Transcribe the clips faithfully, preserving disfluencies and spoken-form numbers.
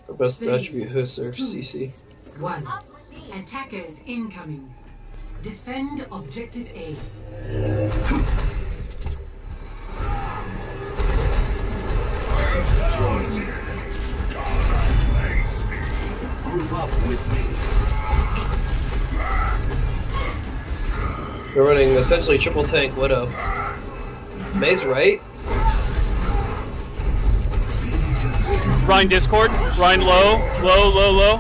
The best attribute host or C C. One. Attackers incoming. Defend objective A. Group up with me. We're running essentially triple tank Widow. May's right. Ryan Discord. Ryan low. Low, low, low.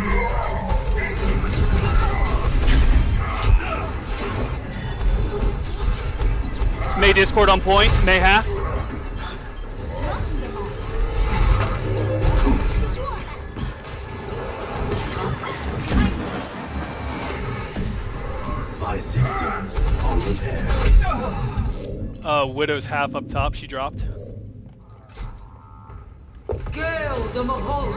May Discord on point. May half. My systems are repaired. Uh, Widow's half up top. She dropped. Gale the Mahal.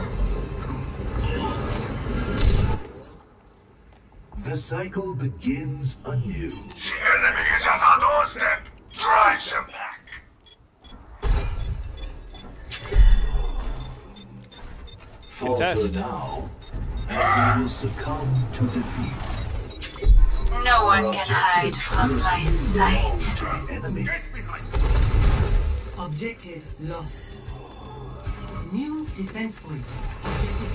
The cycle begins anew. The enemy is at our doorstep. Drive them back. Falter Contest. now, and we will succumb to defeat. No one can hide from my sight. Enemy. Objective lost. New defense point. Objective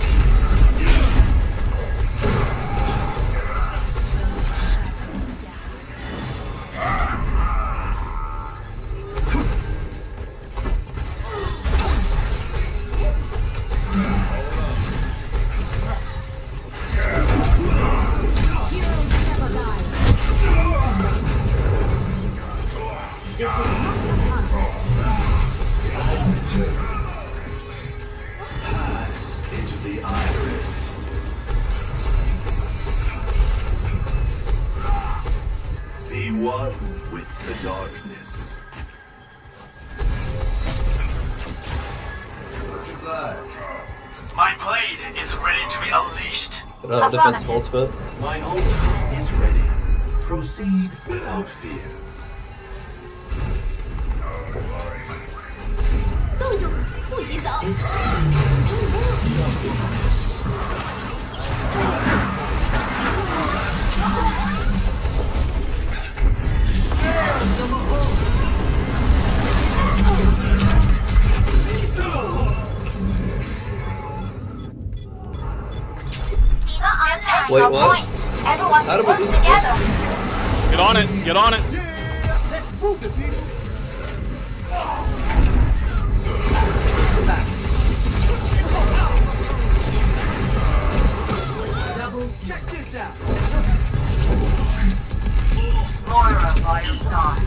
Pass into the iris. Be one with the darkness. My blade is ready to be unleashed. But not a defensive ultimate. My ultimate is ready. Proceed without fear. 冻住，不许走！ Experience nothingness. Wait, what? Everyone How do we work do this? together. Get on it. Get on it. Let's move it, people. double. Check this out. Moira by your side.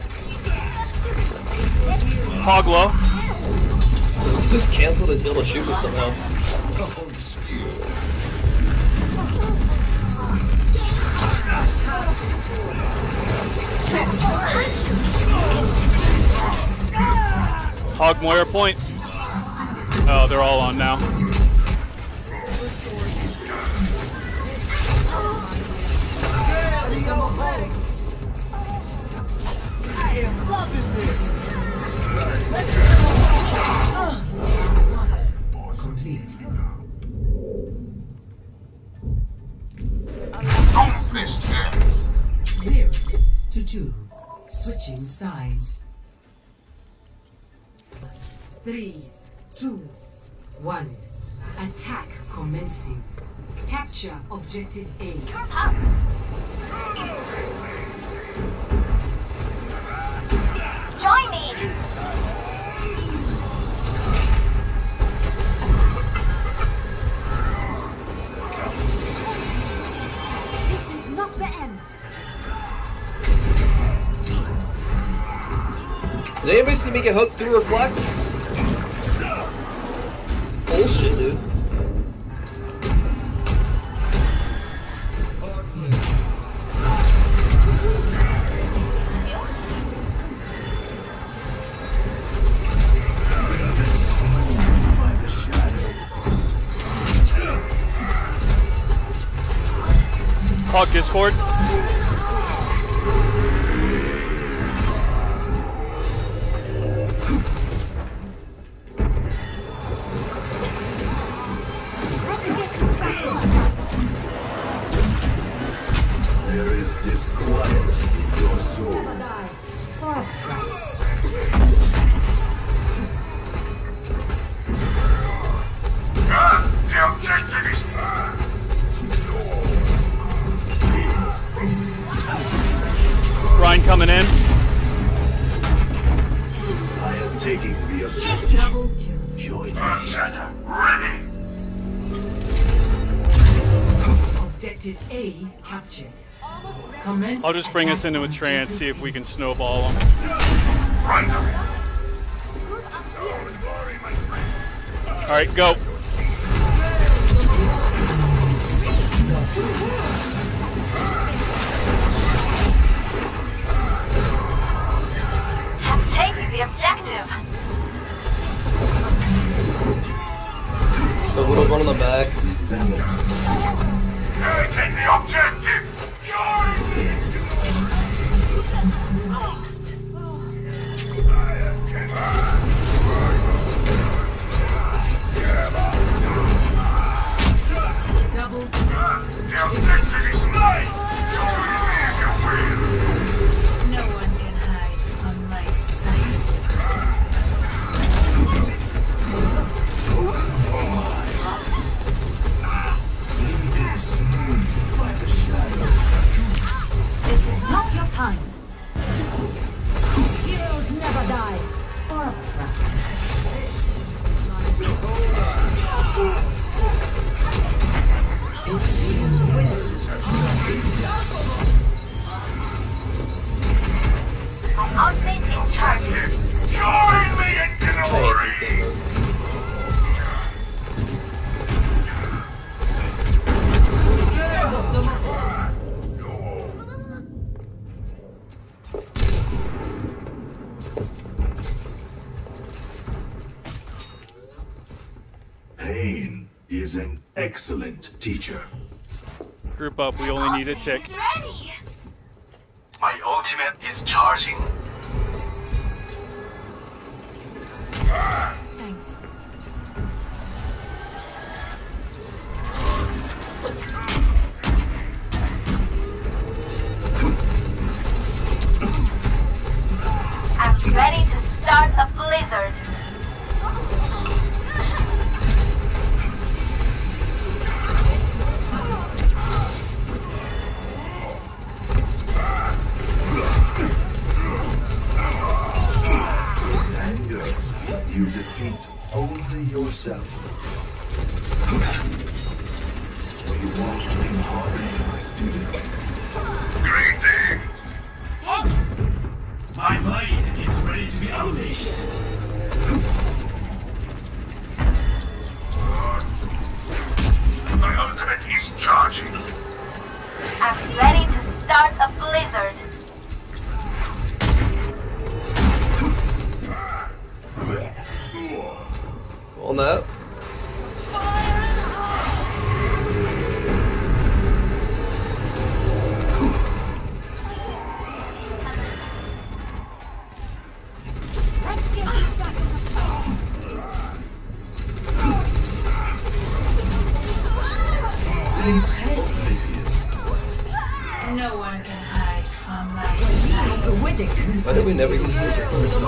Hog low. Just canceled his heal to shoot me somehow. Hog Moira point. Oh, they're all on now. I am loving this. Complete. Dismissed him. Zero to two. Switching sides. Three, two, one. Attack commencing. Capture objective A. Join me. This is not the end. Did anybody see me get hooked through reflect? Bullshit, dude. Hog Discord. The objective is... Ryan coming in. I am taking the objective. Double kill. Join me. Earthshatter, ready! Objective A captured. Commence I'll just bring us attack into a on trance, see if we can snowball them. Right away. Alright, go. Have taken the objective. So Widow's one on the back. Take the objective! Next. double The objective is mine! No one can hide from my sight. This is not your time. Heroes never die. For a price. My ultimate is charging. Join me in I hate glory! this game mode. Pain is an excellent teacher. Group up, we only need a tick. It's ready. My ultimate is charging. Thanks. I'm ready to start a blizzard. Anger, you defeat only yourself. We walk in harmony, my student. Greetings! Thanks. My blade is ready to be unleashed. My ultimate is charging. I'm ready to start a blizzard. On that. Let's get this back. No one can hide from my sight. Why did we never use this first?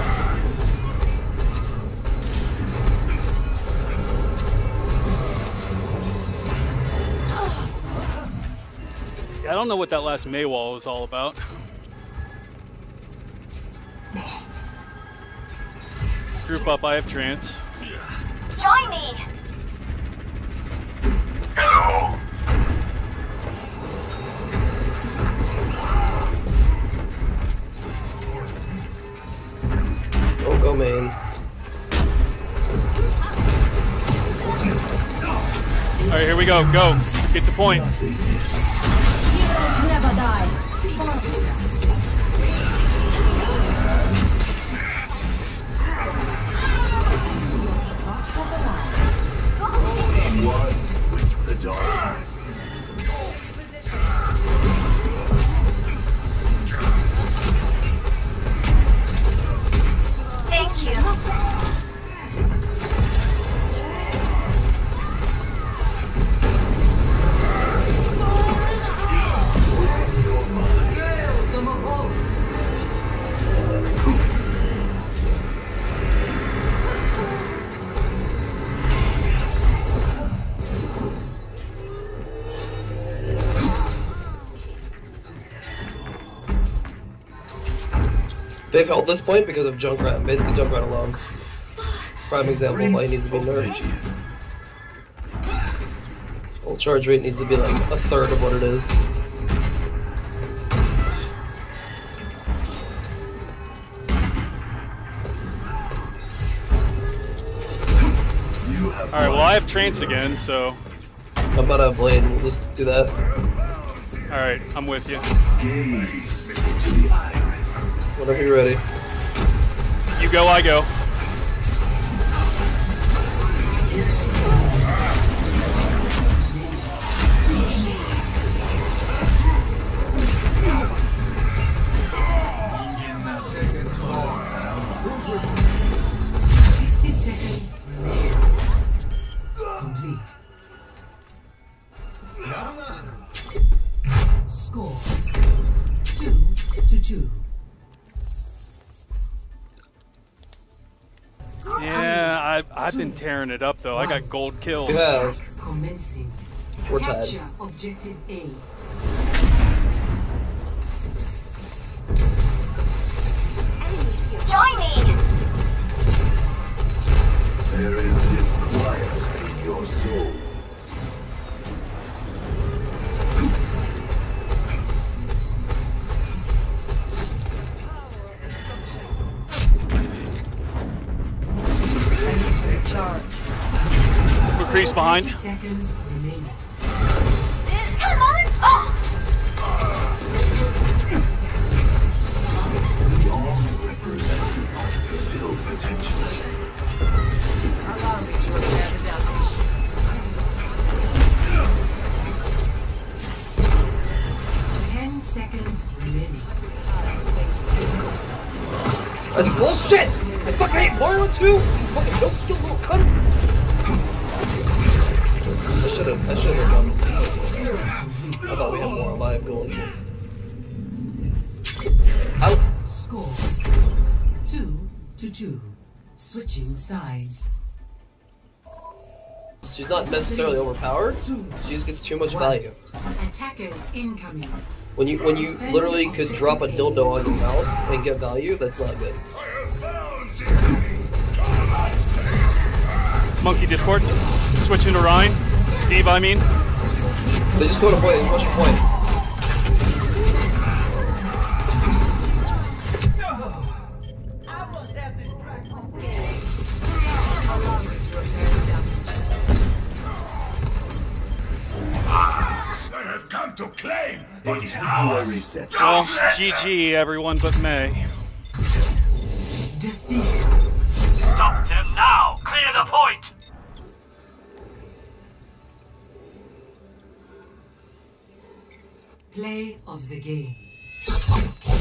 I don't know what that last Maywall was all about. Group up, I have trance. Join me. Hello! Don't go main. Alright, here we go, go. Get to point. Heroes never die. One with the darkness. Thank you. They've held this point because of Junkrat, basically Junkrat alone. Prime example of why he needs to be nerfed. Well, charge rate needs to be like a third of what it is. Alright, well I have trance again, so... I'm about to have Blade, we'll just do that. Alright, I'm with you. Gaze to the iris. Whenever you're ready. You go, I go. sixty seconds. Complete. Score two to two. Yeah, I, I've been tearing it up though. I got gold kills. Yeah, Commencing. we're tied. Capture objective A. Join me! There is disquiet in your soul. Increase behind. Seconds remaining. Come on! Oh. We all represent unfulfilled potential. Ten seconds remaining. That's bullshit! I fucking hate Mario too! Fucking no skill little cunts! I should've, I should've done. I thought we had more alive going. Out! Score two to two. Switching sides. She's not necessarily overpowered, she just gets too much value. Attackers incoming. When you when you literally could drop a dildo on your mouse and get value, that's not good. Monkey Discord. Switching to Rhine. Diva, I mean. They just go to point, they push a point. I have come to claim what is ours. Well, G G everyone but May. Defeat. Stop them now! Clear the point! Play of the game.